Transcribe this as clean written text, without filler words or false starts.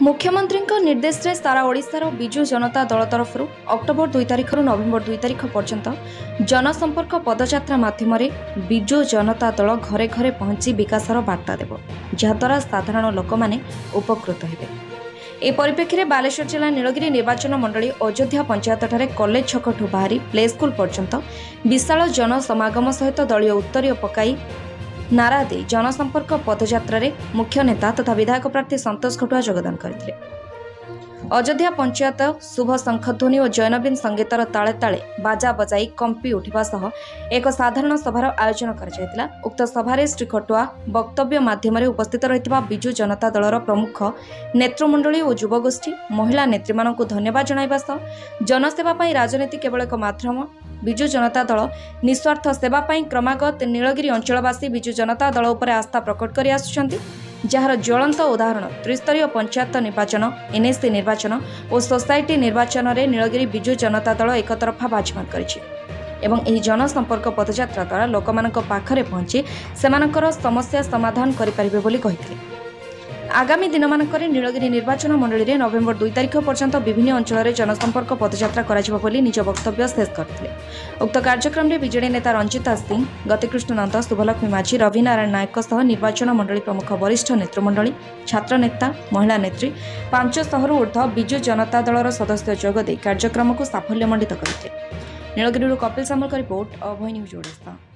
मुख्यमंत्री निर्देश में सारा ओडिशार विजु जनता दल तरफ अक्टोबर 2 तारिख नवेम्बर 2 तारिख पर्यंत जनसंपर्क पदयात्रा माध्यम विजु जनता दल घरे घरे पहुंची विकासर बार्ता देव जहाद्वारा साधारण लोक मैंने उपकृत हेबे। ए परिप्रेक्षी में बालेश्वर जिला नीलगिरी निर्वाचन मंडली अयोध्या पंचायत ठारे कॉलेज छकठू बाहरी प्ले स्कूल पर्यंत विशाल जनसमागम सहित दलीय उत्तरीय पकाई नारा दे जनसंपर्क पदयात्रा मुख्य नेता तथा विधायक प्रार्थी संतोष खटुआ योगदान करथिले। अयोध्या पंचायत शुभ शंखध्वनि और जैनबीन संगीतर ताले ताले बाजा बजाई कंपी उठा सह एक साधारण सभार आयोजन कर उक्त सभारे श्री खटुआ वक्तव्य माध्यम उपस्थित रही विजु जनता दलर प्रमुख नेतृमंडली और युवगोष्ठी महिला नेत्री मानक धन्यवाद जणाइबा सह जनसेवा पई राजनीति केवल एक माध्यम विजु जनता दल निस्वार्थ सेवा पई क्रमागत नीलगिरी अंचलवासी विजु जनता दल उपर आस्था प्रकट कर आसुछंती जार ज्वलंत उदाहरण त्रिस्तरीय पंचायत निर्वाचन एनएससी निर्वाचन और सोसाइटी निर्वाचन में नीलगिरी विजु जनता दल एक तरफा बाजीमात करिछि एवं एही जनसंपर्क पदयात्रा द्वारा लोकमानक पाखरे पहुंची सेमानकर समस्या समाधान करिपारिबे बोली कहिथिले। आगामी दिन मानकरे नीलगिरी निर्वाचन मंडली में नवेम्बर 2 तारिख पर्यंत विभिन्न अंचल में जनसंपर्क पदयात्रा कराजिबो बोली निज वक्तव्य शेष करथिले। उक्त कार्यक्रम में बीजेडी नेता रंजिता सिंह, गतिकृष्ण नंद, शुभलक्ष्मी माझी, रविनारायण नायक सह निर्वाचन मंडली प्रमुख वरिष्ठ नेतृमंडली, छात्र नेता, महिला नेत्री 500 ऊर्ध्व विजु जनता दलर सदस्य जोगदे कार्यक्रम को साफल्यमंडित करथिले। नीलगिरी कपिल सामल का रिपोर्ट, अभय न्यूज ओडिशा।